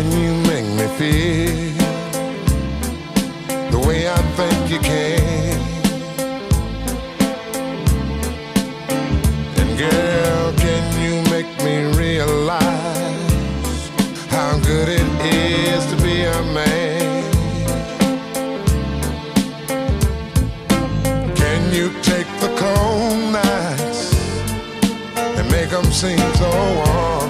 Can you make me feel the way I think you can? And girl, can you make me realize how good it is to be a man? Can you take the cold nights and make them seem so warm?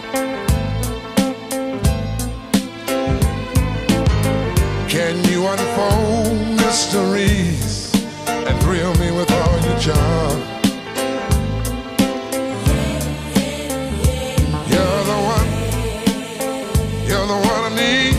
Can you unfold mysteries and thrill me with all your charm? You're the one, you're the one I need.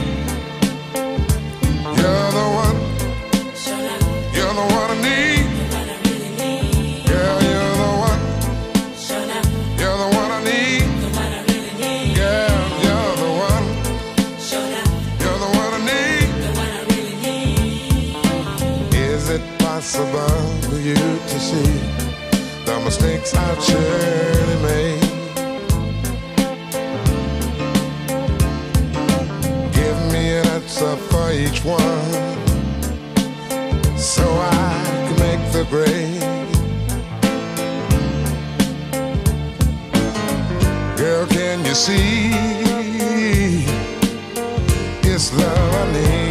You're the one, you're the one I need. Girl, you're the one, you're the one I need. Girl, you're the one, you're the one I need. Is it possible for you to see the mistakes I've surely made? Give me an answer for each one so I can make the grade. Girl, can you see it's love I need?